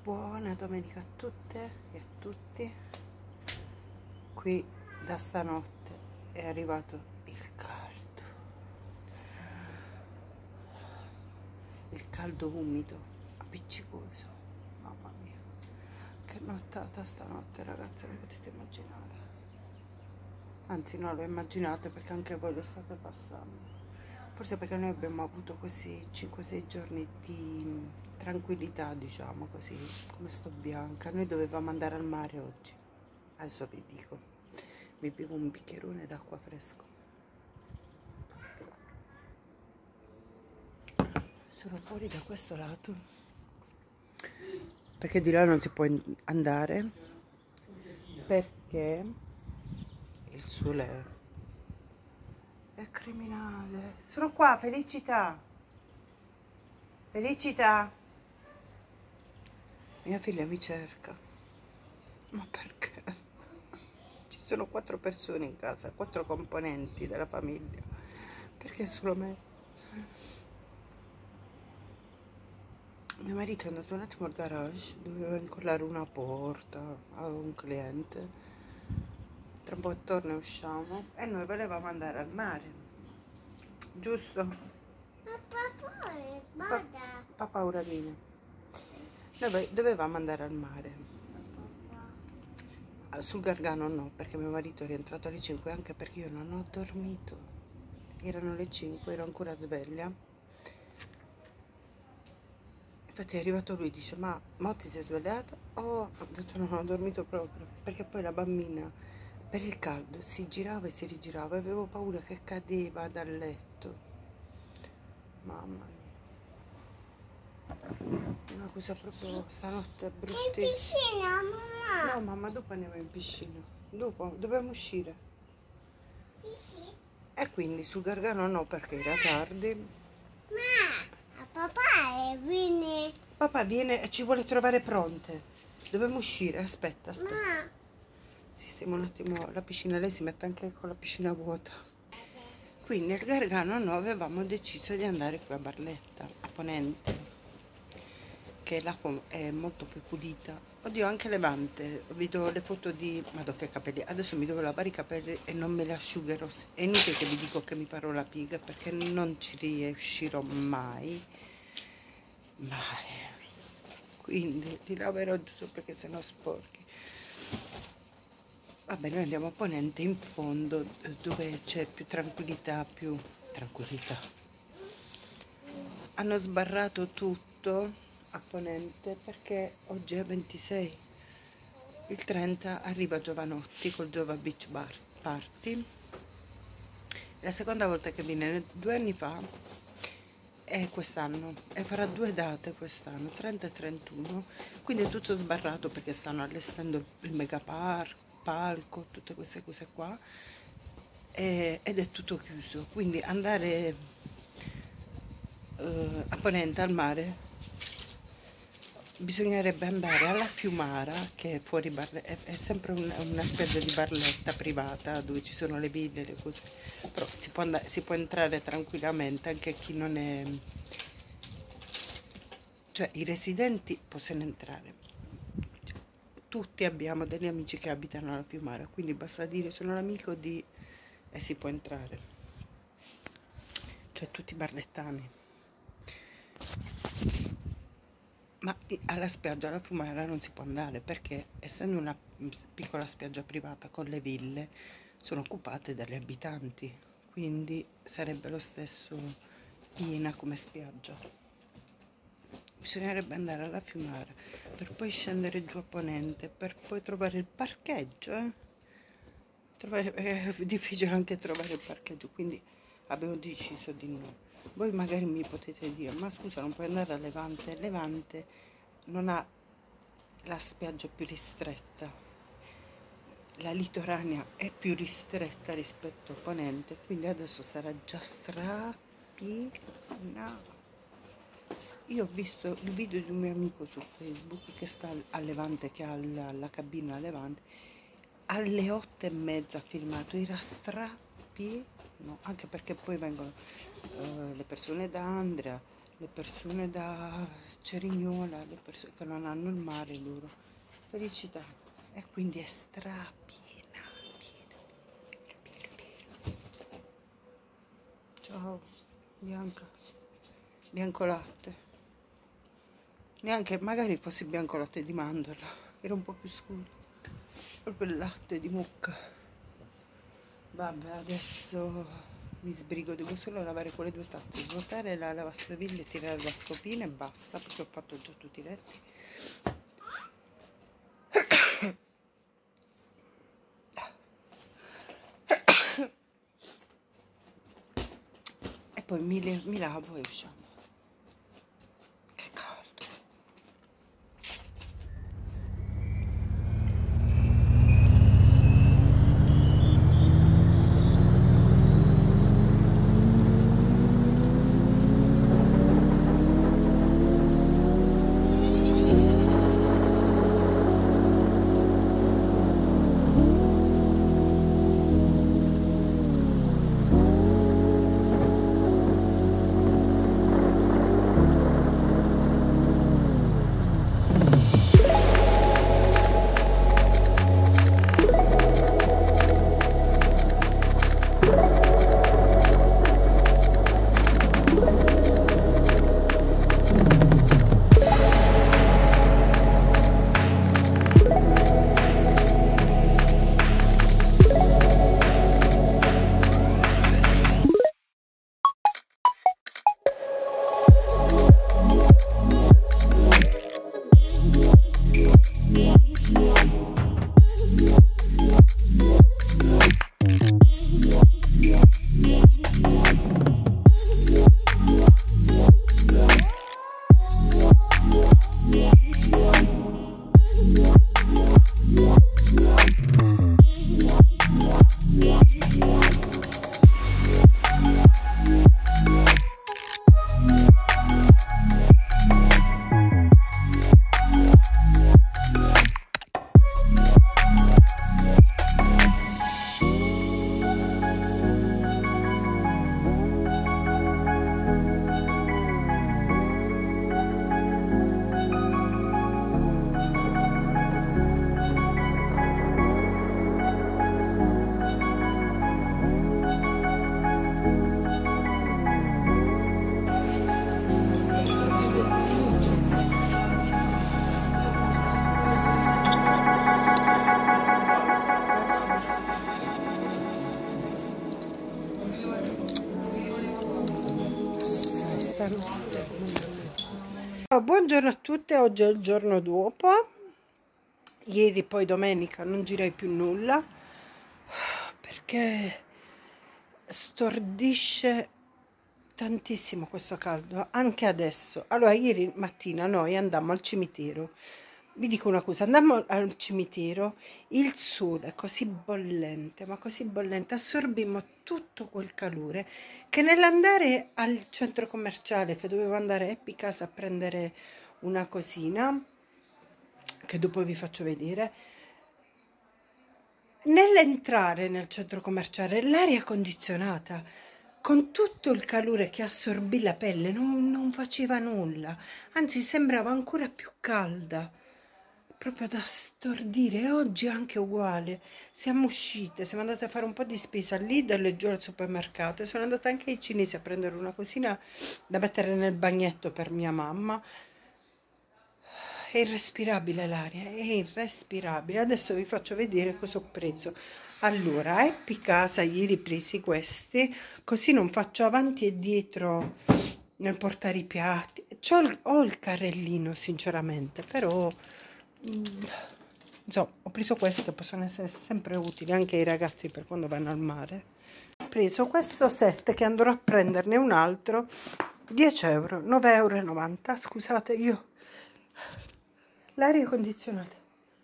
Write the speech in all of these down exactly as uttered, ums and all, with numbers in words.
Buona domenica a tutte e a tutti. Qui da stanotte è arrivato il caldo, il caldo umido, appiccicoso. Mamma mia, che nottata stanotte, ragazzi, non potete immaginare. Anzi no, lo immaginate perché anche voi lo state passando. Forse perché noi abbiamo avuto questi cinque sei giorni di tranquillità, diciamo così, come sto bianca. Noi dovevamo andare al mare oggi. Adesso vi dico, mi bevo un bicchierone d'acqua fresco. Sono fuori da questo lato, perché di là non si può andare, perché il sole è... è criminale. Sono qua, Felicità. Felicità. Mia figlia mi cerca. Ma perché? Ci sono quattro persone in casa, quattro componenti della famiglia. Perché solo me? Mio marito è andato un attimo al garage, doveva incollare una porta a un cliente. Tra un po' torna e usciamo. E noi volevamo andare al mare. Giusto? Papà, Pa papà ora viene. Noi dovevamo andare al mare. Sul Gargano no, perché mio marito è rientrato alle cinque, anche perché io non ho dormito. Erano le cinque, ero ancora sveglia. Infatti è arrivato lui, dice: ma, ma ti sei svegliata? Oh, ho detto no, non ho dormito proprio, perché poi la bambina per il caldo si girava e si rigirava, avevo paura che cadeva dal letto. Mamma mia, una cosa proprio, stanotte è bruttissima. in piscina, mamma? No mamma, dopo andiamo in piscina, dopo dobbiamo uscire. Sì, sì. E quindi sul Gargano no, perché era tardi. Ma papà viene. Papà viene e ci vuole trovare pronte. Dobbiamo uscire, aspetta, aspetta. Ma Sistemo un attimo la piscina, lei si mette anche con la piscina vuota. Quindi al Gargano noi avevamo deciso di andare qui a Barletta, a Ponente, che l'acqua è molto più pulita. Oddio, anche Levante, vedo le foto di... Madò che capelli, adesso mi devo lavare i capelli e non me li asciugherò. È inutile che vi dico che mi farò la piega, perché non ci riuscirò mai. Mai. Quindi li laverò giusto perché sennò sporchi. Vabbè, noi andiamo a Ponente, in fondo, dove c'è più tranquillità, più tranquillità. Hanno sbarrato tutto a Ponente perché oggi è ventisei. Il trenta arriva Giovanotti col Giova Beach Bar Party. La seconda volta che viene, due anni fa, è quest'anno, e farà due date quest'anno, trenta e trentuno. Quindi è tutto sbarrato perché stanno allestendo il mega park, palco, tutte queste cose qua, e, ed è tutto chiuso. Quindi andare uh, a Ponente al mare, bisognerebbe andare alla Fiumara, che è fuori Barletta, è, è sempre un, una spiaggia di Barletta privata dove ci sono le ville, le cose, però si può, andare, si può entrare tranquillamente anche chi non è, cioè i residenti possono entrare. Tutti abbiamo degli amici che abitano alla Fiumara, quindi basta dire sono l'amico di e si può entrare, cioè tutti barlettani. Ma alla spiaggia, alla Fiumara non si può andare perché, essendo una piccola spiaggia privata con le ville, sono occupate dagli abitanti, quindi sarebbe lo stesso piena come spiaggia. Bisognerebbe andare alla Fiumara per poi scendere giù a Ponente, per poi trovare il parcheggio. Eh? Trovare, è difficile anche trovare il parcheggio, quindi abbiamo deciso di no. Voi magari mi potete dire: ma scusa, non puoi andare a Levante? Levante non ha la spiaggia più ristretta, la litoranea è più ristretta rispetto a Ponente, quindi adesso sarà già strapiena. Io ho visto il video di un mio amico su Facebook che sta a Levante, che ha la, la cabina a Levante, alle otto e mezza ha filmato, era strapieno, anche perché poi vengono uh, le persone da Andria, le persone da Cerignola, le persone che non hanno il mare, loro felicità. E quindi è strapiena, piena, piena, piena, piena. Ciao Bianca, bianco latte, neanche magari fosse bianco latte di mandorla, era un po' più scuro, proprio il latte di mucca. Vabbè, adesso mi sbrigo, devo solo lavare quelle due tazze, svuotare la lavastoviglie, tirare la scopina e basta, perché ho fatto già tutti i letti. E poi mi, mi lavo e usciamo. Che caldo. Buongiorno a tutte, oggi è il giorno dopo, ieri poi domenica non girai più nulla perché stordisce tantissimo questo caldo, anche adesso. Allora ieri mattina noi andammo al cimitero, vi dico una cosa, andammo al cimitero, il sole è così bollente, ma così bollente, assorbimmo tutto quel calore che nell'andare al centro commerciale, che dovevo andare a Epicasa a prendere una cosina, che dopo vi faccio vedere, nell'entrare nel centro commerciale l'aria condizionata, con tutto il calore che assorbì la pelle, non, non faceva nulla, anzi sembrava ancora più calda, proprio da stordire. E oggi anche uguale, siamo uscite, siamo andate a fare un po' di spesa lì e giù al supermercato, e sono andata anche ai cinesi a prendere una cosina da mettere nel bagnetto per mia mamma. È irrespirabile l'aria, è irrespirabile. Adesso vi faccio vedere cosa ho preso. Allora, a Epicasa ieri presi questi, così non faccio avanti e dietro nel portare i piatti. C'ho il, ho il carrellino sinceramente, però insomma, ho preso questi che possono essere sempre utili anche ai ragazzi per quando vanno al mare. Ho preso questo set che andrò a prenderne un altro, dieci euro, nove e novanta euro. Scusate, io l'aria condizionata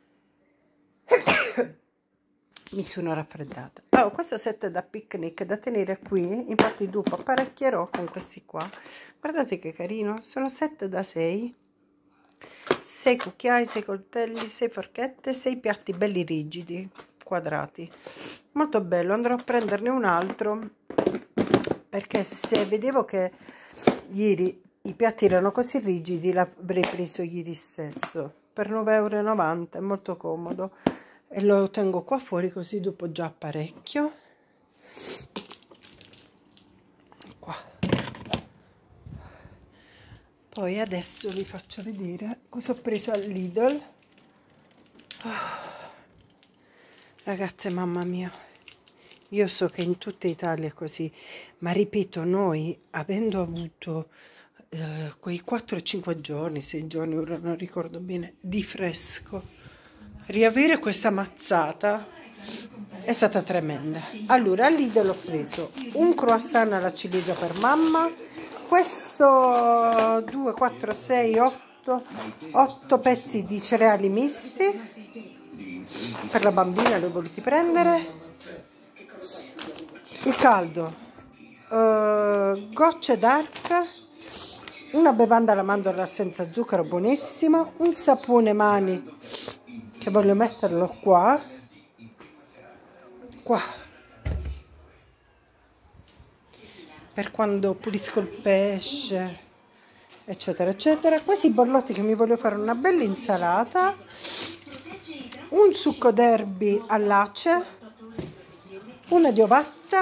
mi sono raffreddata. Allora, questo set da picnic da tenere qui, infatti dopo apparecchierò con questi qua. Guardate che carino, sono set da sei, sei cucchiai, sei coltelli, sei forchette, sei piatti belli rigidi, quadrati, molto bello. Andrò a prenderne un altro perché se vedevo che ieri i piatti erano così rigidi, l'avrei preso ieri stesso per nove e novanta euro, è molto comodo e lo tengo qua fuori così dopo già apparecchio. Qua. Poi adesso vi faccio vedere cosa ho preso al Lidl. Oh. Ragazze, mamma mia, io so che in tutta Italia è così, ma ripeto, noi avendo avuto eh, quei quattro cinque giorni, sei giorni, ora non ricordo bene, di fresco, riavere questa mazzata è stata tremenda. Allora, al Lidl ho preso un croissant alla ciliegia per mamma, questo due, quattro, sei, otto, otto pezzi di cereali misti, per la bambina li ho voluti prendere, il caldo, uh, gocce d'acqua, una bevanda alla mandorla senza zucchero buonissimo, un sapone mani che voglio metterlo qua, qua, per quando pulisco il pesce, eccetera eccetera. Questi borlotti che mi voglio fare una bella insalata, un succo d'erbi all'ace, una di ovatta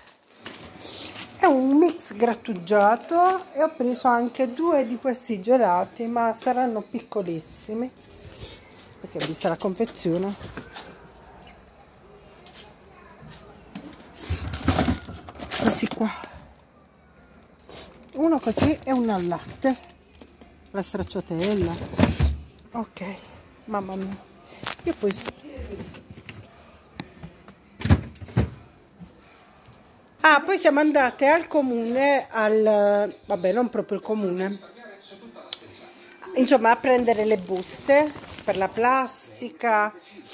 e un mix grattugiato, e ho preso anche due di questi gelati, ma saranno piccolissimi perché vista la confezione. Questi qua, uno così e uno al latte, la stracciatella. Ok, mamma mia. Io poi ah, poi siamo andate al comune, al vabbè, non proprio il comune, insomma, a prendere le buste per la plastica,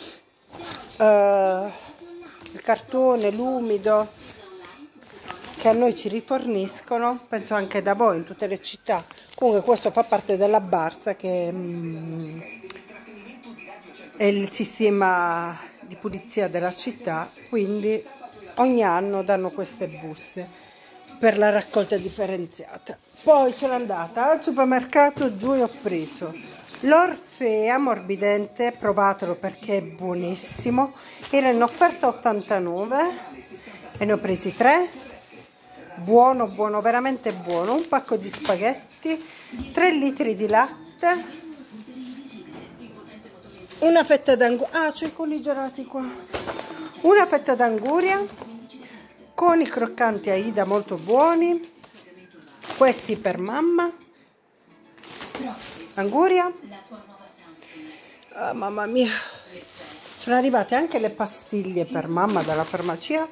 eh, il cartone, l'umido, che a noi ci riforniscono, penso anche da voi in tutte le città. Comunque questo fa parte della Barsa, che mm, è il sistema di pulizia della città, quindi ogni anno danno queste buste per la raccolta differenziata. Poi sono andata al supermercato giù e ho preso l'Orfea morbidente, provatelo perché è buonissimo, era in offerta ottantanove e ne ho presi tre, buono buono, veramente buono, un pacco di spaghetti, tre litri di latte, una fetta d'anguria, ah c'è con i gelati qua, una fetta d'anguria con i croccanti Aida molto buoni, questi per mamma, anguria, oh, mamma mia, sono arrivate anche le pastiglie per mamma dalla farmacia,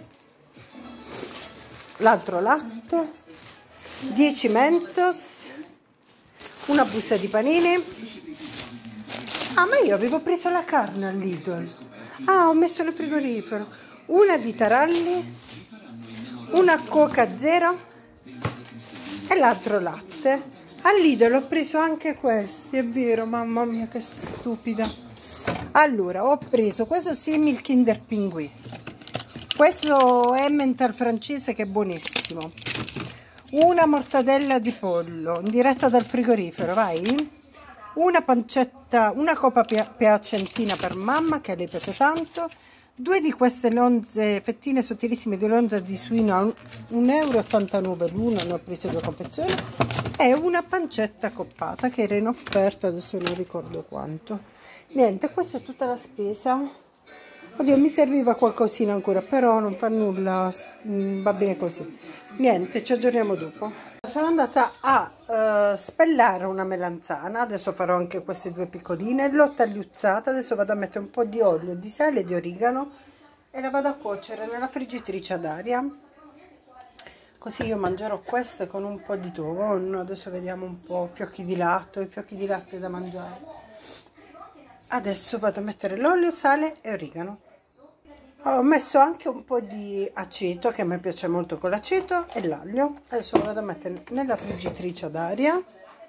l'altro latte, dieci Mentos, una busta di panini. Ah, ma io avevo preso la carne al Lidl. Ah, ho messo nel frigorifero. Una di taralli, una Coca Zero e l'altro latte. Al Lidl ho preso anche questi, è vero, mamma mia che stupida. Allora, ho preso questo simil Kinder Pinguì. Questo Emmental francese che è buonissimo. Una mortadella di pollo, in diretta dal frigorifero, vai. Una pancetta, una coppa piacentina per mamma che a lei piace tanto, due di queste lonze, fettine sottilissime di lonza di suino a un euro e ottantanove l'una, ne ho prese due confezioni, e una pancetta coppata che era in offerta, adesso non ricordo quanto. Niente, questa è tutta la spesa. Oddio, mi serviva qualcosina ancora, però non fa nulla, va bene così. Niente, ci aggiorniamo dopo. Sono andata a uh, spellare una melanzana, adesso farò anche queste due piccoline, l'ho tagliuzzata, adesso vado a mettere un po' di olio, di sale e di origano e la vado a cuocere nella friggitrice ad aria, così io mangerò queste con un po' di tonno. Adesso vediamo un po' fiocchi di latte, i fiocchi di latte da mangiare. Adesso vado a mettere l'olio, sale e origano. Ho messo anche un po' di aceto, che a me piace molto con l'aceto, e l'aglio. Adesso lo vado a mettere nella friggitrice ad aria.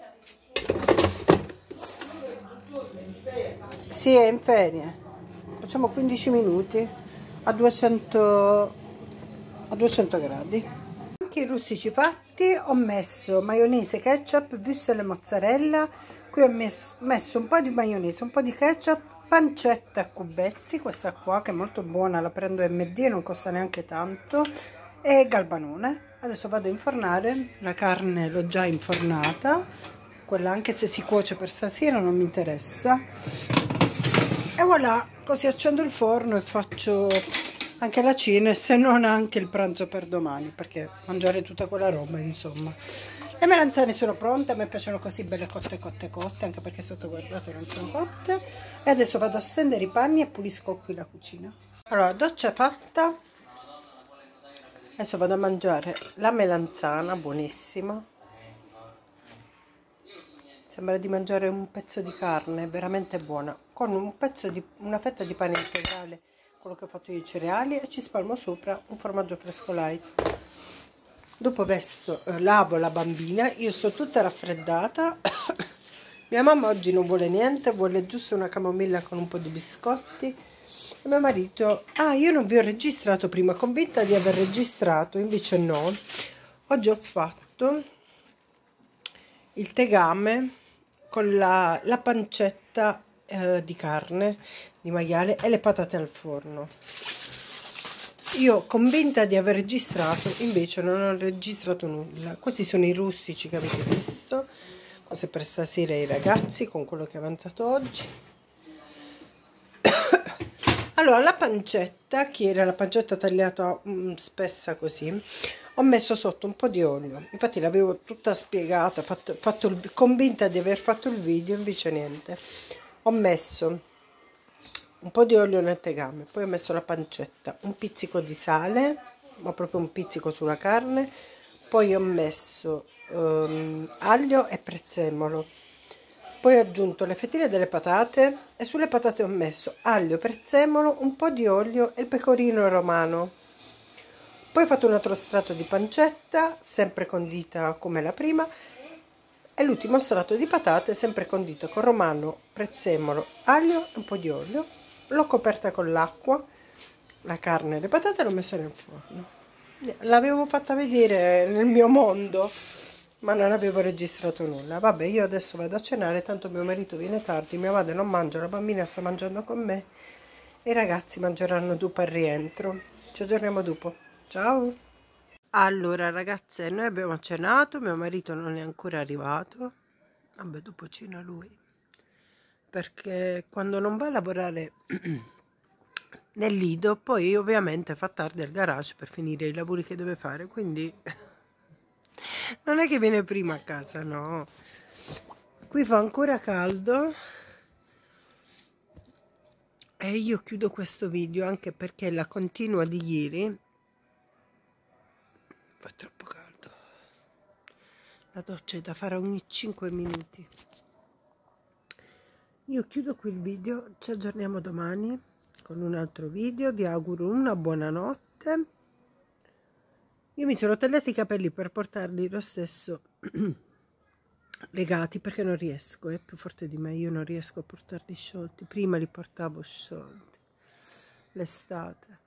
Sì, è in ferie. Facciamo quindici minuti a duecento, a duecento gradi. Anche i rustici fatti. cubetti, ho messo maionese, ketchup, wurstel e mozzarella. Qui ho messo, messo un po' di maionese, un po' di ketchup, pancetta a cubetti, questa qua che è molto buona, la prendo M D e non costa neanche tanto, e galbanone. Adesso vado a infornare, la carne l'ho già infornata, quella anche se si cuoce per stasera non mi interessa. E voilà, così accendo il forno e faccio anche la cena, e se non anche il pranzo per domani, perché mangiare tutta quella roba, insomma. Le melanzane sono pronte, a me piacciono così belle cotte cotte cotte, anche perché sotto guardate non sono cotte. E adesso vado a stendere i panni e pulisco qui la cucina. Allora, doccia fatta, adesso vado a mangiare la melanzana, buonissima. Sembra di mangiare un pezzo di carne, veramente buona, con un pezzo di, una fetta di pane integrale, quello che ho fatto io, i cereali, e ci spalmo sopra un formaggio fresco light. Dopo vesto, eh, lavo la bambina, io sto tutta raffreddata. Mia mamma oggi non vuole niente, vuole giusto una camomilla con un po' di biscotti. E mio marito, ah, io non vi ho registrato prima, convinta di aver registrato, invece no. Oggi ho fatto il tegame con la, la pancetta eh, di carne di maiale e le patate al forno. Io convinta di aver registrato, invece non ho registrato nulla. Questi sono i rustici che avete visto, cose per stasera ai ragazzi con quello che è avanzato oggi. Allora, la pancetta, che era la pancetta tagliata mh, spessa così, ho messo sotto un po' di olio, infatti l'avevo tutta spiegata, fatto, fatto il, convinta di aver fatto il video, invece niente. Ho messo un po' di olio nel tegame, poi ho messo la pancetta, un pizzico di sale, ma proprio un pizzico sulla carne, poi ho messo um, aglio e prezzemolo, poi ho aggiunto le fettine delle patate e sulle patate ho messo aglio, prezzemolo, un po' di olio e il pecorino romano. Poi ho fatto un altro strato di pancetta, sempre condita come la prima, e l'ultimo strato di patate, sempre condito con romano, prezzemolo, aglio e un po' di olio. L'ho coperta con l'acqua, la carne e le patate l'ho messa nel forno. L'avevo fatta vedere nel mio mondo, ma non avevo registrato nulla. Vabbè, io adesso vado a cenare, tanto mio marito viene tardi, mia madre non mangia, la bambina sta mangiando con me e i ragazzi mangeranno dopo al rientro. Ci aggiorniamo dopo. Ciao! Allora ragazze, noi abbiamo cenato, mio marito non è ancora arrivato, vabbè dopo cena lui, perché quando non va a lavorare nel lido poi ovviamente fa tardi al garage per finire i lavori che deve fare, quindi non è che viene prima a casa, no. Qui fa ancora caldo e io chiudo questo video anche perché la continua di ieri fa troppo caldo. La doccia è da fare ogni cinque minuti. Io chiudo qui il video, ci aggiorniamo domani con un altro video, vi auguro una buona notte. Io mi sono tagliati i capelli per portarli lo stesso legati, perché non riesco, è più forte di me, io non riesco a portarli sciolti. Prima li portavo sciolti, l'estate.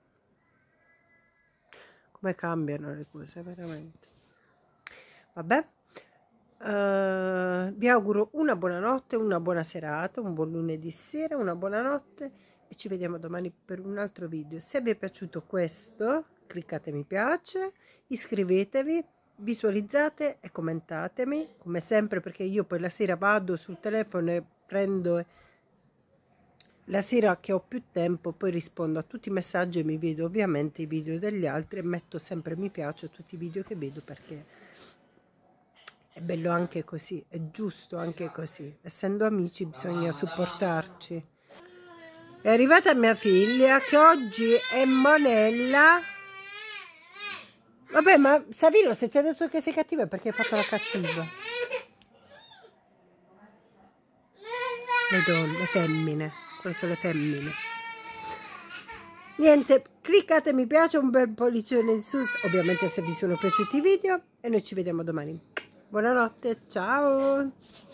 Come cambiano le cose, veramente. Vabbè, uh, vi auguro una buona notte, una buona serata, un buon lunedì sera, una buona notte e ci vediamo domani per un altro video. Se vi è piaciuto questo, cliccate mi piace, iscrivetevi, visualizzate e commentatemi, come sempre, perché io poi la sera vado sul telefono e prendo... La sera che ho più tempo poi rispondo a tutti i messaggi e mi vedo ovviamente i video degli altri e metto sempre mi piace a tutti i video che vedo, perché è bello anche così, è giusto anche così. Essendo amici bisogna supportarci. È arrivata mia figlia che oggi è monella. Vabbè, ma Savino, se ti ha detto che sei cattiva è perché hai fatto la cattiva. Le donne, le femmine. Quelle sono le femmine. Niente, cliccate mi piace, un bel pollicione in su, ovviamente se vi sono piaciuti i video, e noi ci vediamo domani. Buonanotte, ciao!